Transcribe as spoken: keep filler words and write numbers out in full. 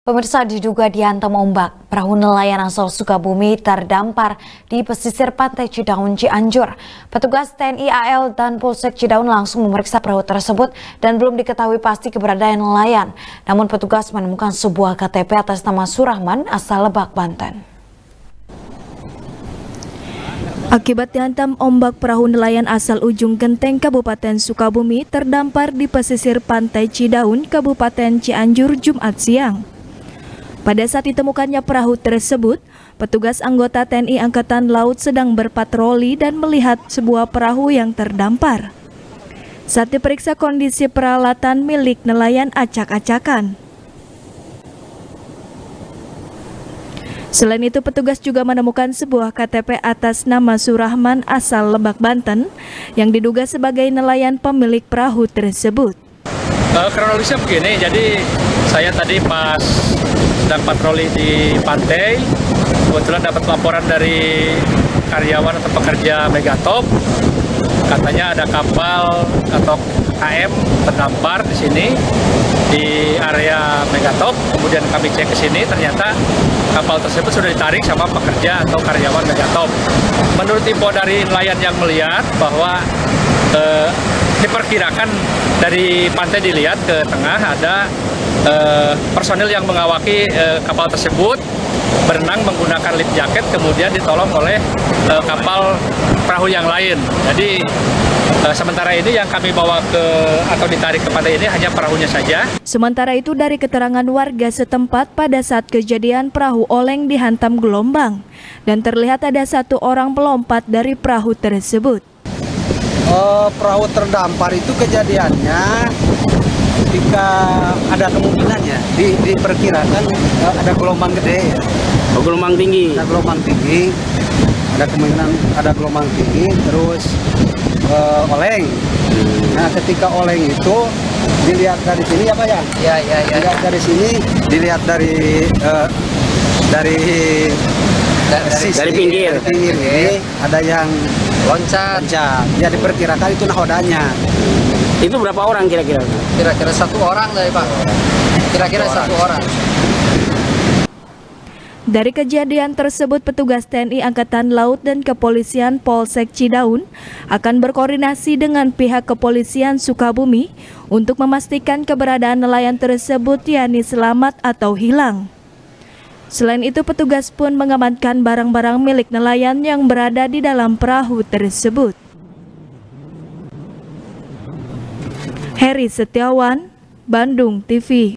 Pemirsa, diduga dihantam ombak, perahu nelayan asal Sukabumi terdampar di pesisir pantai Cidaun, Cianjur. Petugas T N I A L dan Polsek Cidaun langsung memeriksa perahu tersebut dan belum diketahui pasti keberadaan nelayan. Namun petugas menemukan sebuah K T P atas nama Surahman asal Lebak, Banten. Akibat dihantam ombak, perahu nelayan asal Ujung Genteng, Kabupaten Sukabumi terdampar di pesisir pantai Cidaun, Kabupaten Cianjur, Jumat siang. Pada saat ditemukannya perahu tersebut, petugas anggota T N I Angkatan Laut sedang berpatroli dan melihat sebuah perahu yang terdampar. Saat diperiksa, kondisi peralatan milik nelayan acak-acakan. Selain itu, petugas juga menemukan sebuah K T P atas nama Surahman asal Lebak, Banten yang diduga sebagai nelayan pemilik perahu tersebut. Uh, kronologisnya begini, jadi saya tadi pas sedang patroli di pantai, kebetulan dapat laporan dari karyawan atau pekerja Megatop, katanya ada kapal atau K M terdampar di sini di area Megatop. Kemudian kami cek ke sini, ternyata kapal tersebut sudah ditarik sama pekerja atau karyawan Megatop. Menurut info dari nelayan yang melihat bahwa eh, diperkirakan dari pantai dilihat ke tengah ada eh, personil yang mengawaki eh, kapal tersebut berenang menggunakan life jacket, kemudian ditolong oleh eh, kapal perahu yang lain. Jadi eh, sementara ini yang kami bawa ke atau ditarik ke pantai ini hanya perahunya saja. Sementara itu, dari keterangan warga setempat, pada saat kejadian perahu oleng dihantam gelombang dan terlihat ada satu orang melompat dari perahu tersebut. Oh, perahu terdampar itu kejadiannya ketika ada kemungkinannya di, diperkirakan uh, ada gelombang gede ya. Oh, gelombang tinggi. Ada gelombang tinggi, ada kemungkinan ada gelombang tinggi, terus uh, oleng. Nah, ketika oleng itu dilihat dari sini apa ya? Ya, ya, ya. Dilihat dari sini, dilihat dari uh, dari dari, sisi, dari pinggir, dari pinggir ini ada yang loncat. loncat. Ya, diperkirakan itu nahodanya. Itu berapa orang kira-kira? Kira-kira satu orang dari Pak. Kira-kira satu orang. Dari kejadian tersebut, petugas T N I Angkatan Laut dan Kepolisian Polsek Cidaun akan berkoordinasi dengan pihak Kepolisian Sukabumi untuk memastikan keberadaan nelayan tersebut, yakni selamat atau hilang. Selain itu, petugas pun mengamankan barang-barang milik nelayan yang berada di dalam perahu tersebut. Heri Setiawan, Bandung T V.